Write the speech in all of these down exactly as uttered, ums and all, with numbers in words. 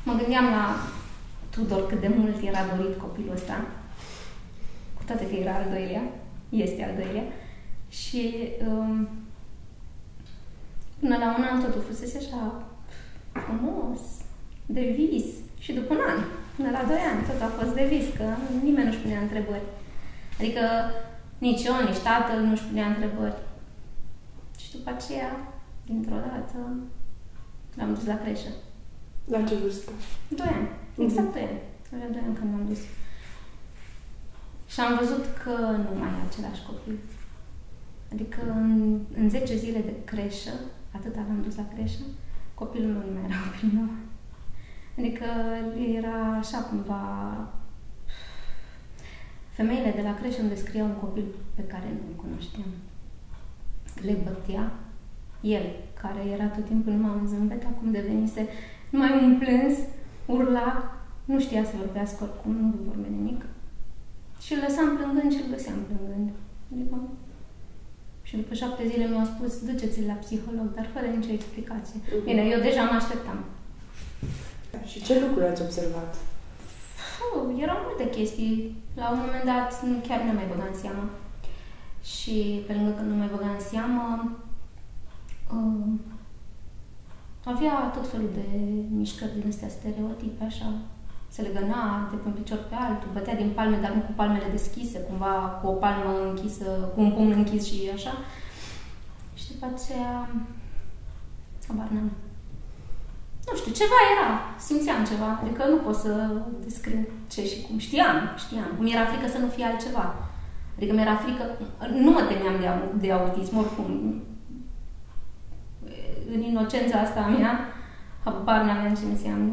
mă gândeam la Tudor cât de mult era dorit copilul ăsta, cu toate că era al doilea, este al doilea, și um, până la un an totul fusese așa frumos, de vis, și după un an, până la doi ani, tot a fost de vis, că nimeni nu-și punea întrebări. Adică nici eu, nici tatăl nu-și punea întrebări. Și după aceea, dintr-o dată, l-am dus la creșă. La ce vârstă? Doi ani. Exact doi ani. Avea doi ani când m-am dus. Și am văzut că nu mai e același copil. Adică în, în zece zile de creșă, atâta l-am dus la creșă, copilul meu nu mai era copilul meu. Adică era așa cumva... Femeile de la creșă îmi descriau un copil pe care nu-l cunoșteam. Le bătea. El, care era tot timpul numai un zâmbet, acum devenise numai un plâns, urla, nu știa să vorbească oricum, nu vorbea nimic. Și îl lăsam plângând și îl găseam plângând. Adică... Și după șapte zile mi-au spus, duceți-l la psiholog, dar fără nicio explicație. Uh-huh. Bine, eu deja mă așteptam. Și ce lucruri ați observat? Uh, erau multe chestii. La un moment dat chiar nu mai băgam în seamă. Și pe lângă că nu mai băgam în seamă, uh, avea tot felul de mișcări din astea stereotipe, așa. Se legăna de pe un picior pe altul, bătea din palme, dar nu cu palmele deschise, cumva cu o palmă închisă, cu un pumn închis și așa. Și după aceea, habar n-am. Nu știu, ceva era, simțeam ceva, adică nu pot să descriu ce și cum. Știam, știam. Mi era frică să nu fie altceva. Adică mi era frică, nu mă temeam de, de autism, oricum. În inocența asta a mea, habar n-aveam ce înseamnă.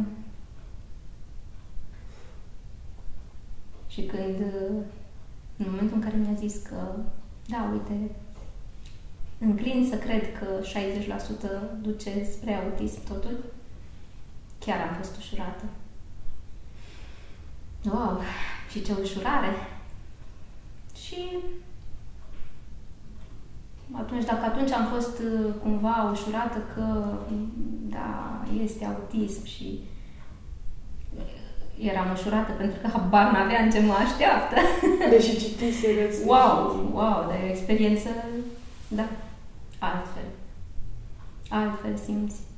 Și când, în momentul în care mi-a zis că, da, uite, înclin să cred că șaizeci la sută duce spre autism totul, chiar am fost ușurată. Wow! Și ce ușurare! Și atunci, dacă atunci am fost cumva ușurată că, da, este autism și eram ușurată pentru că habar n-aveam ce mă așteaptă. Deși citiseți. Wow! Wow! Dar e o experiență, da, altfel. Altfel simți.